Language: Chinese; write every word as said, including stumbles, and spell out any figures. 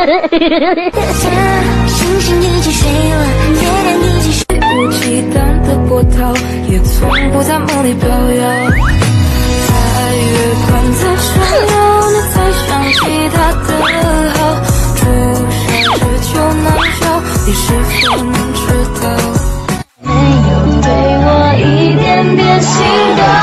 星星已经睡了，月亮已经睡了，无忌惮的波涛也从不在梦里飘摇。在月光在闪耀，你才想起他的好，不想只求难消，你是否能知道？没有对我一点点心动。